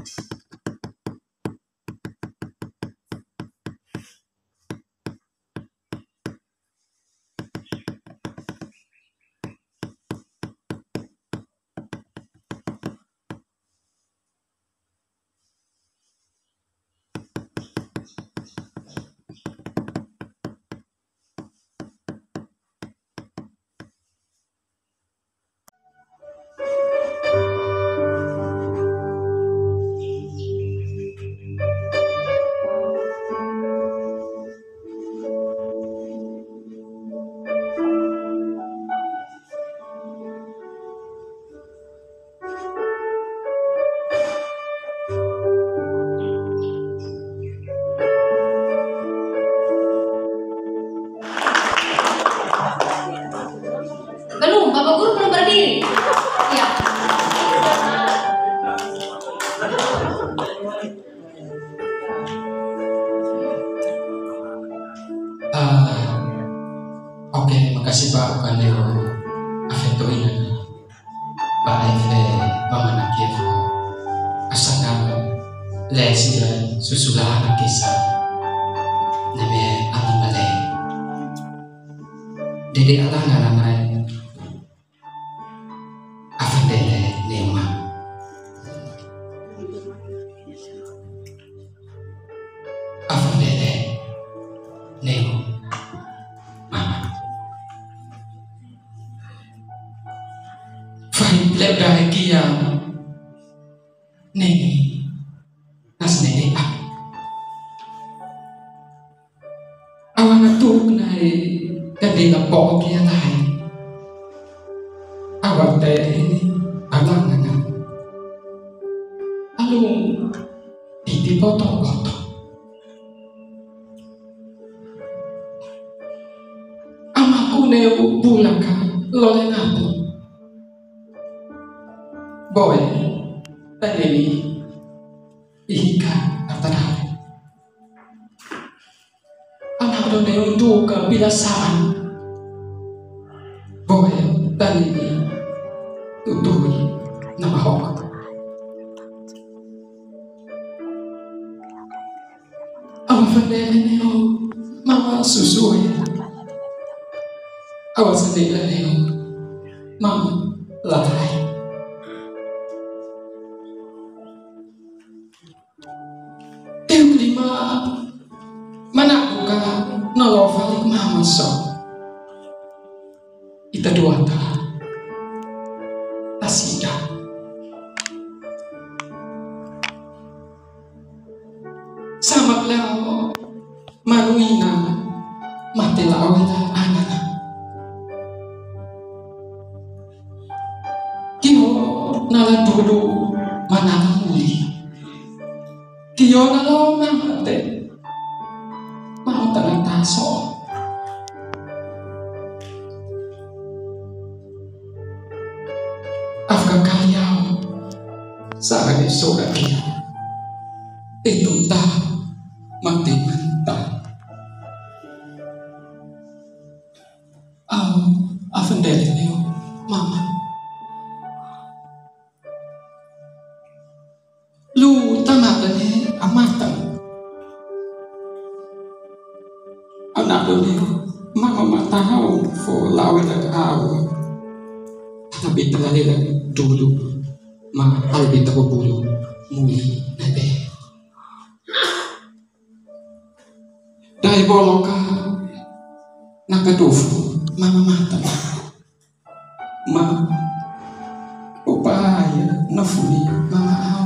Belum, Bapak Guru belum berdiri. Ya. Oke, makasih Pak Kaneo Afeto ini Pak Efe Mama Nakif Asana Lesbian Susulahan Kisah Neme Animale Dede Allah ngaranay Afendele Nema Afendele Nemo Lep bahagia Neni Nas neni Awan atuk nai Kadi lapok kia nai Awan te ini Alang nana Alung Titi potong-potong Amaku neu bulaka Lole nato Boy, tadi ikan tertarik. Anak dona untuk kebiasaan. Boy, tadi tutui nama hok. Awas sendiri neo, mama susu ya. Awas sendiri neo, mama lalai. Mana buka nolovalik mama so ita dua ta tasida sama beliau manuina mati lawena anana kio nala dulu mana muli kio nala mamate mau tangan taso afka kaya saat soda kia itu tak mati mentah afendele neo mama lu tamat dane amatan anak dulu mama matahau fo lawan au tapi terlalu dulu ma albi tahu bulu muli nebe dari boloka nakadofu mama mata ma upaya nafuli mama au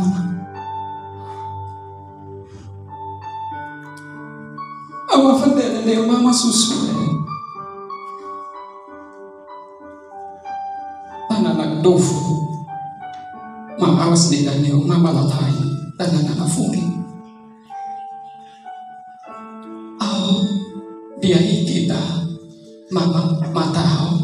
awa fandele ne mama susu anak dofu mama awas di ne mama lalai anak afuri au dia kita mama matao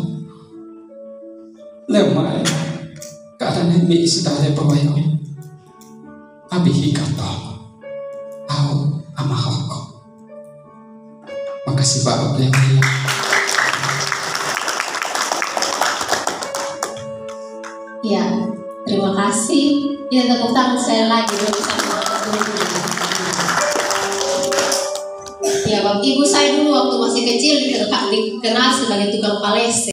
lemai karena mi sedare bawayo abi hikato au amahoko. Makasih Pak yang mulia. Ya, Terima kasih. Kita tepuk tangan sekali lagi bersama. Ya, Bapak Ibu saya dulu waktu masih kecil dikenal sebagai tukang palese.